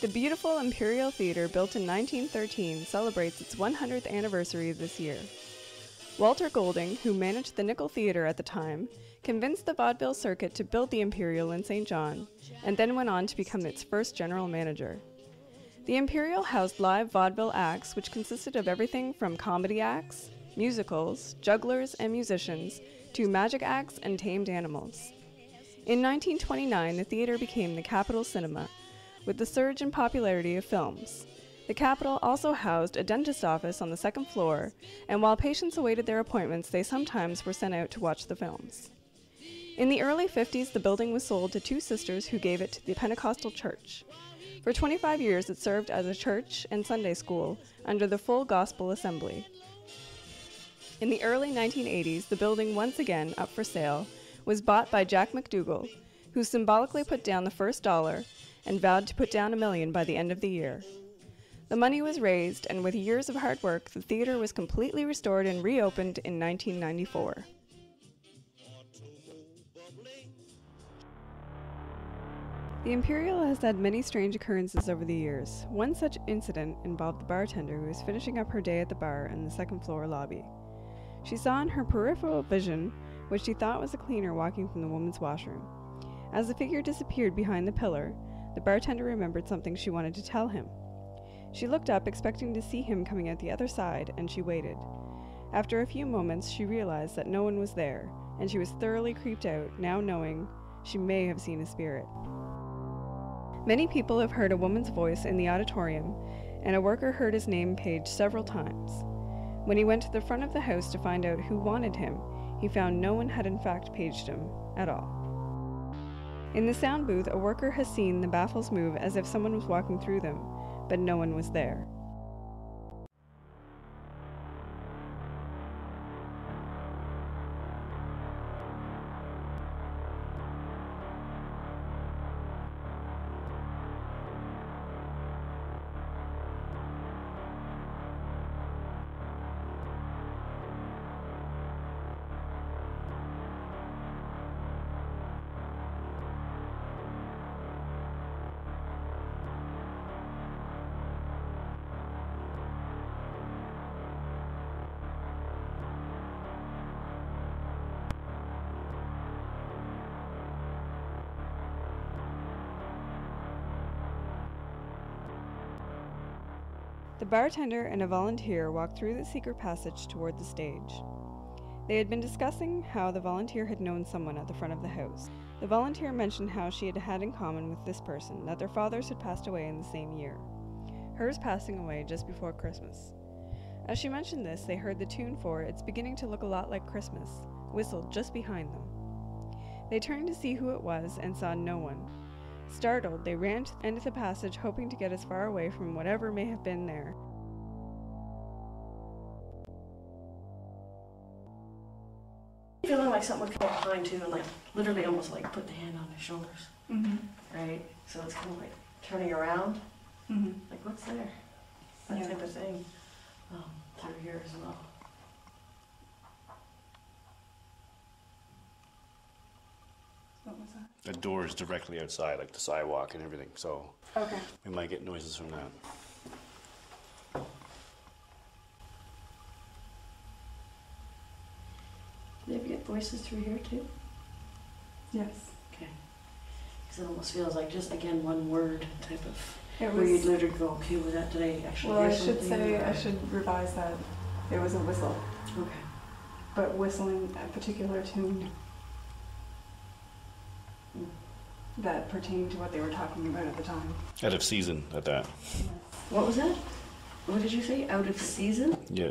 The beautiful Imperial Theatre, built in 1913, celebrates its 100th anniversary this year. Walter Golding, who managed the Nickel Theatre at the time, convinced the vaudeville circuit to build the Imperial in St. John, and then went on to become its first general manager. The Imperial housed live vaudeville acts, which consisted of everything from comedy acts, musicals, jugglers, and musicians, to magic acts and tamed animals. In 1929, the theater became the Capitol Cinema, with the surge in popularity of films. The Capitol also housed a dentist office on the second floor, and while patients awaited their appointments, they sometimes were sent out to watch the films. In the early 50s, the building was sold to two sisters who gave it to the Pentecostal Church. For 25 years, it served as a church and Sunday school under the Full Gospel Assembly. In the early 1980s, the building, once again up for sale, was bought by Jack McDougall, who symbolically put down the first dollar and vowed to put down $1 million by the end of the year. The money was raised, and with years of hard work, the theater was completely restored and reopened in 1994. The Imperial has had many strange occurrences over the years. One such incident involved the bartender who was finishing up her day at the bar in the second floor lobby. She saw in her peripheral vision what she thought was a cleaner walking from the woman's washroom. As the figure disappeared behind the pillar, the bartender remembered something she wanted to tell him. She looked up, expecting to see him coming out the other side, and she waited. After a few moments, she realized that no one was there, and she was thoroughly creeped out, now knowing she may have seen a spirit. Many people have heard a woman's voice in the auditorium, and a worker heard his name paged several times. When he went to the front of the house to find out who wanted him, he found no one had in fact paged him at all. In the sound booth, a worker has seen the baffles move as if someone was walking through them, but no one was there. The bartender and a volunteer walked through the secret passage toward the stage. They had been discussing how the volunteer had known someone at the front of the house. The volunteer mentioned how she had had in common with this person that their fathers had passed away in the same year, hers passing away just before Christmas. As she mentioned this, they heard the tune for "It's Beginning to Look a Lot Like Christmas" whistled just behind them. They turned to see who it was and saw no one. Startled, they ran to the end of the passage, hoping to get as far away from whatever may have been there. Feeling like something would come up behind too, and like literally almost like put the hand on their shoulders. Right? So it's kind of like turning around. Like, what's there? That type of thing. Through here as well. What was that? The door is directly outside, like the sidewalk and everything, so Okay. we might get noises from that. Do you ever get voices through here too? Yes. Okay. Because it almost feels like just, again, one word type of, It where you'd was, literally go, okay, was that, did I actually well, hear I something? should say, or- I should revise that. It was a whistle, Okay. but whistling a particular tune that pertained to what they were talking about at the time. Out of season at that. What was that? What did you say? Out of season? Yeah.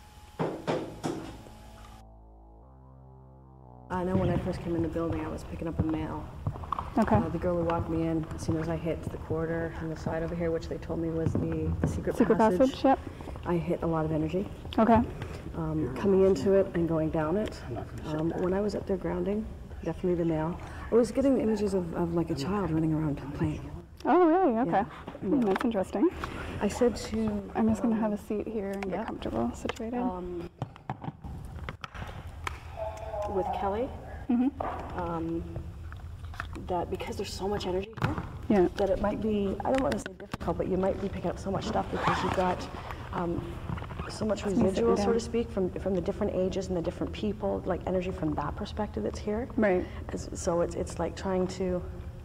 I know when I first came in the building, I was picking up a mail. Okay. The girl who walked me in, as soon as I hit the corridor on the side over here, which they told me was the secret passage, yep. I hit a lot of energy. Okay. Coming into it and going down it. When I was up there grounding, definitely the mail, I was getting images of like a child running around playing. Oh, really? Okay. Yeah. That's interesting. I said to... I'm just going to have a seat here and yeah. get comfortable situated. With Kelly, that because there's so much energy here, Yeah. that it might be, I don't want to say difficult, difficult, but you might be picking up so much stuff because you've got so much residual, so to speak, from the different ages and the different people, like energy from that perspective that's here. Right. So it's like trying to,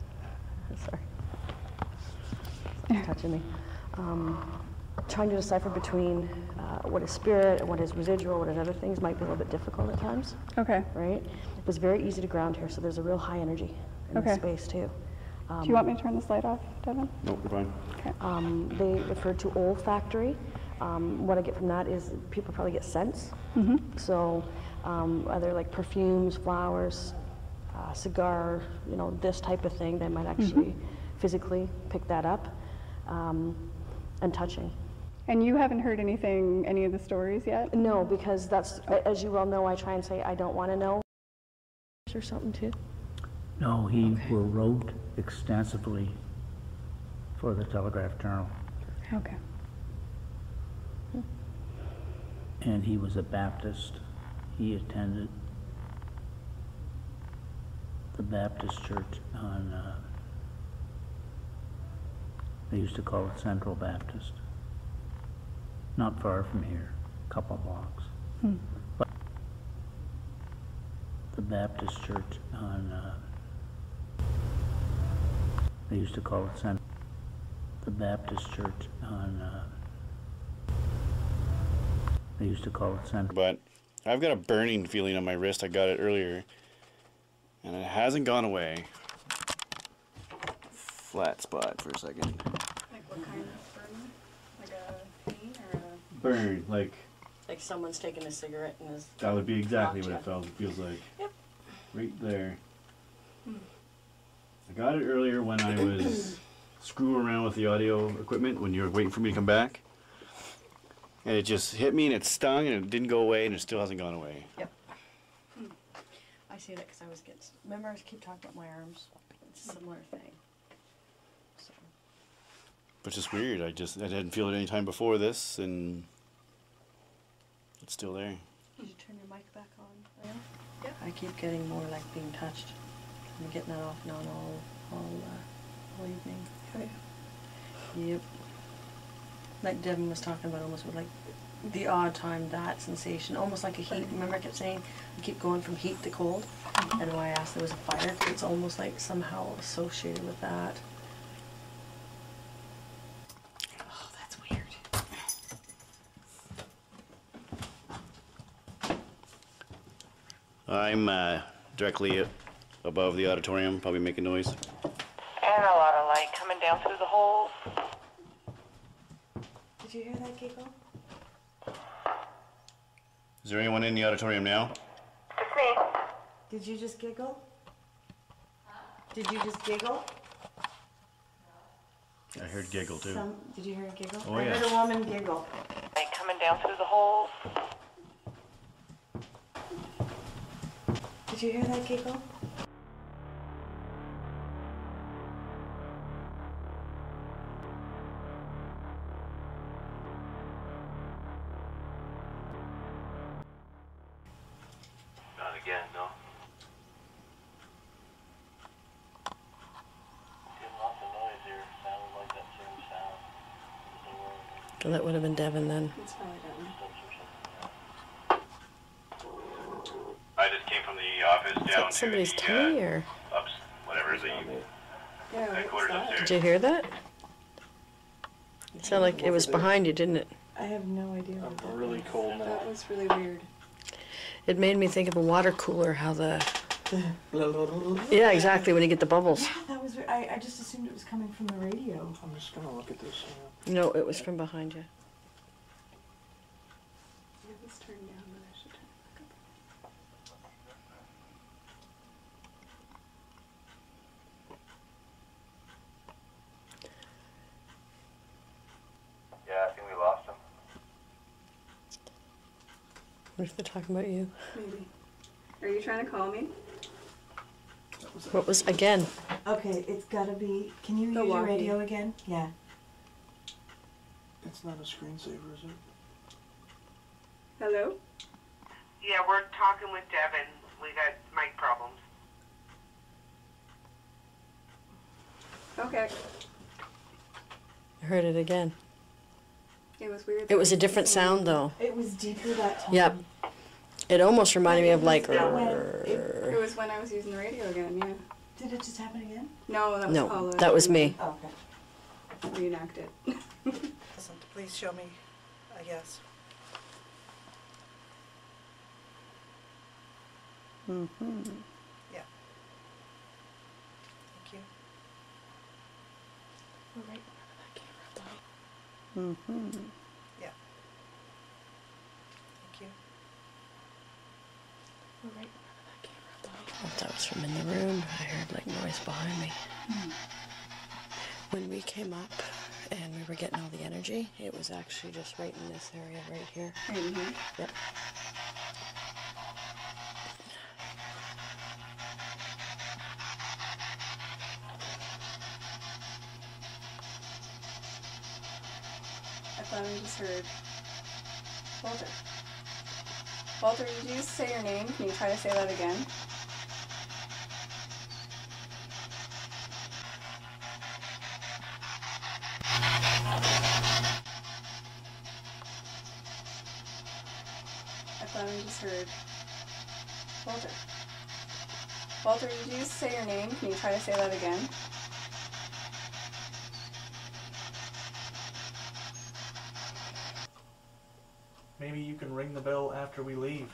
sorry, touching me, trying to decipher between what is spirit and what is residual, what is other things might be a little bit difficult at times. Okay. Right? It was very easy to ground here, so there's a real high energy in the space too. Do you want me to turn this light off, Devin? Nope, we're fine. Okay. They refer to olfactory. What I get from that is people probably get scents. So either like perfumes, flowers, cigar, you know, this type of thing, they might actually physically pick that up, and touching. And you haven't heard anything, any of the stories yet? No, because that's, as you well know, I try and say I don't want to know. Or something too. No, he wrote extensively for the Telegraph Journal. Okay. And he was a Baptist. He attended the Baptist church on, they used to call it Central Baptist. Not far from here, a couple blocks. But the Baptist church on, they used to call it Central. The Baptist church on, they used to call it Central. But I've got a burning feeling on my wrist. I got it earlier, and it hasn't gone away. Flat spot for a second. Like what kind of burn? Like a pain or a... Burn, like Someone's taking a cigarette and is... that would be exactly what it feels like. Yep. Right there. I got it earlier when I was screwing around with the audio equipment when you were waiting for me to come back. And it just hit me and it stung and it didn't go away and it still hasn't gone away. Yep. I see that because I was getting... Remember I keep talking about my arms? It's a similar thing. So. But it's just weird. I didn't feel it any time before this and it's still there. Did you turn your mic back on? Yeah. Yep. I keep getting more like being touched. I'm getting that off and on all evening. Okay. Yep. Like Devin was talking about, almost with like the odd time, that sensation, almost like a heat. Remember I kept saying you keep going from heat to cold? And why I asked there was a fire, it's almost like somehow associated with that. Oh, that's weird. I'm directly above the auditorium, probably making noise. And a lot of light coming down through the holes. Did you hear that giggle? Is there anyone in the auditorium now? It's me. Did you just giggle? Did you just giggle? I heard giggle too. Did you hear a giggle? Oh, I yeah. heard a woman giggle. Light coming down through the holes. Did you hear that giggle? Not again, no. Getting lots of noise here. Sounded like that same sound. So that would have been Devin then. It's probably Devin. I just came from the office Is that somebody's tummy or? ups, whatever the Yeah, what's headquarters that? upstairs. Did you hear that? It sounded like it was behind you, didn't it? I have no idea what that really was. cold now. That was really weird. It made me think of a water cooler, how the... Yeah, exactly, when you get the bubbles. Yeah, that was. I just assumed it was coming from the radio. I'm just gonna look at this. No, it was from behind you. Yeah, this turned down, but I should turn it back up. Yeah, I think we lost him. What if they're talking about you? Maybe. Are you trying to call me? What was, again? Okay, it's gotta be. Can you The use your walkie. radio again? Yeah. It's not a screensaver, is it? Hello? Yeah, we're talking with Devin. We got mic problems. Okay. I heard it again. It was weird. It was a different sound, though. It was deeper that time. Yep. It almost reminded me of like. It was when I was using the radio again, yeah. Did it just happen again? No, that was No, Paula. that was me. Oh, okay. Reenact it. Listen, please show me, I guess. Mm-hmm. Yeah. Thank you. We're right under that camera, though. Mm-hmm. Yeah. Thank you. We're right under that camera, though. If that was from in the room, I heard like noise behind me. When we came up and we were getting all the energy, it was actually just right in this area right here. Right in here? Yep. I thought I just heard Walter. Walter, did you just say your name? Can you try to say that again? I thought I just heard Walter. Walter, did you just say your name? Can you try to say that again? Maybe you can ring the bell after we leave.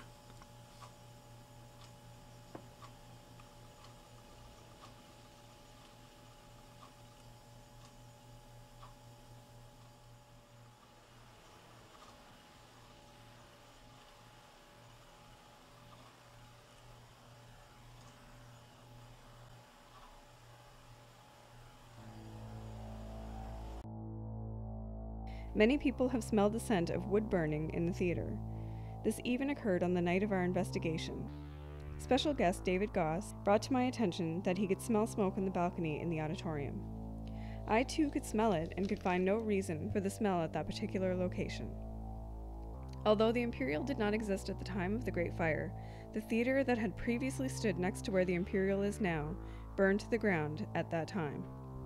Many people have smelled the scent of wood burning in the theater. This even occurred on the night of our investigation. Special guest David Goss brought to my attention that he could smell smoke on the balcony in the auditorium. I too could smell it and could find no reason for the smell at that particular location. Although the Imperial did not exist at the time of the Great Fire, the theater that had previously stood next to where the Imperial is now burned to the ground at that time.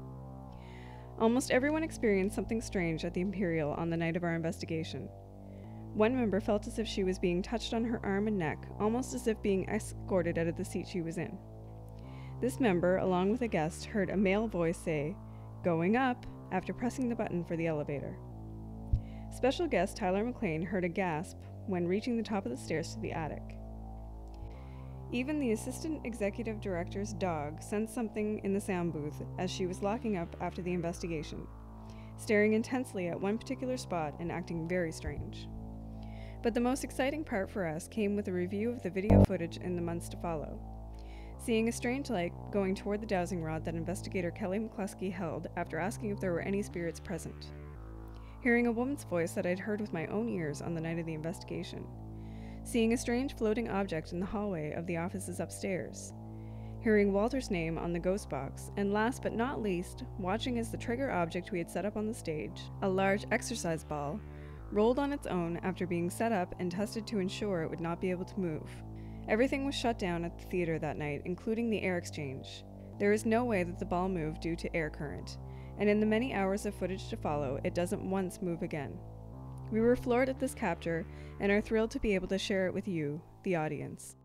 Almost everyone experienced something strange at the Imperial on the night of our investigation. One member felt as if she was being touched on her arm and neck, almost as if being escorted out of the seat she was in. This member, along with a guest, heard a male voice say, "Going up," after pressing the button for the elevator. Special guest Tyler McLean heard a gasp when reaching the top of the stairs to the attic. Even the assistant executive director's dog sensed something in the sound booth as she was locking up after the investigation, staring intensely at one particular spot and acting very strange. But the most exciting part for us came with a review of the video footage in the months to follow. Seeing a strange light going toward the dowsing rod that investigator Kelly McCluskey held after asking if there were any spirits present. Hearing a woman's voice that I'd heard with my own ears on the night of the investigation. Seeing a strange floating object in the hallway of the offices upstairs. Hearing Walter's name on the ghost box, and last but not least, watching as the trigger object we had set up on the stage, a large exercise ball, rolled on its own after being set up and tested to ensure it would not be able to move. Everything was shut down at the theater that night, including the air exchange. There is no way that the ball moved due to air current, and in the many hours of footage to follow, it doesn't once move again. We were floored at this capture and are thrilled to be able to share it with you, the audience.